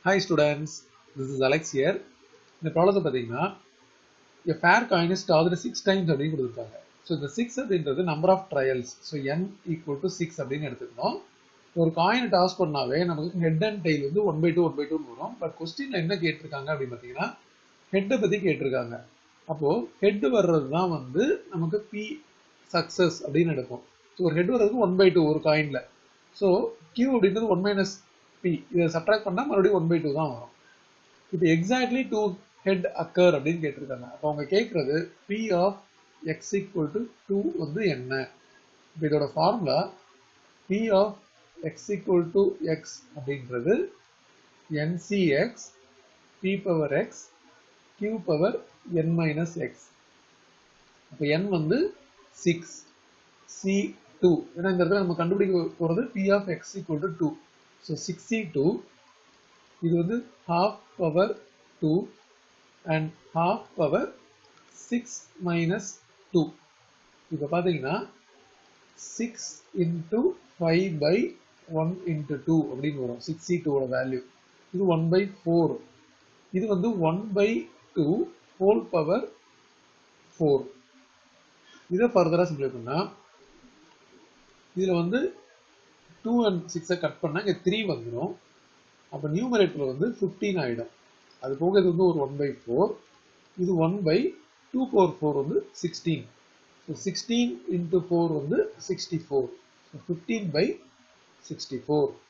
Hi students, this is Alex here. இந்த ப்ராப்ளத்தை பார்த்தீங்கன்னா a fair coin is tossed 6 times அப்படின்னு கொடுத்துருக்காங்க. ஸோ இந்த 6 அப்படின்றது number of trials. So n equal to 6 அப்படின்னு எடுத்துக்கணும். ஒரு காயினை டாஸ் பண்ணாவே நமக்கு ஹெட் அண்ட் டெய்ல் வந்து 1/2 1/2 வரும். பட் கொஸ்டின்ல என்ன கேட்டிருக்காங்க அப்படின்னு பார்த்தீங்கன்னா ஹெட்டை பற்றி கேட்டிருக்காங்க. அப்போது ஹெட் வர்றது தான் வந்து நமக்கு P சக்ஸஸ் அப்படின்னு எடுப்போம். ஸோ ஒரு ஹெட் வர்றதுக்கு 1/2 ஒரு காயினில். ஸோ Q அப்படின்றது 1 - P. இதை சப்ட்ராக்ட் பண்ணால் மறுபடியும் 1/2 தான் வரும். இப்போ எக்ஸாக்ட்லி 2 ஹெட் அக்கர் அப்படின்னு கேட்டிருக்காங்க. அப்போ அவங்க கேட்குறது P of x equal to 2 வந்து என்ன? இப்போ இதோட formula P of x equal to x அப்படின்றது NCX P power x Q power n minus X. இப்போ n வந்து 6 C2. ஏன்னா இந்த இடத்துல நம்ம கண்டுபிடிக்க போகிறது P of x equal to 2. So 6C2 இது வந்து half power 2 and half power 6 minus 2. இப்போ பார்த்தீங்கன்னா 6 into 5 by 1 into 2 அப்படின்னு வரும் 6C2 ஓட வேல்யூ. இது 1/4. இது வந்து 1/2 whole power 4. இதை ஃபர்தராக சிம்பிளை பண்ணால் இதில் வந்து 2 and 6 கட் பண்ணால் இங்கே 3 வந்துடும். அப்போ நியூமரேட்டரில் வந்து 15 ஆகிடும். அது போக இது வந்து ஒரு 1/4. இது 1/2 power 4 வந்து 16. ஸோ 16 into 4 வந்து 64. ஸோ 15/64.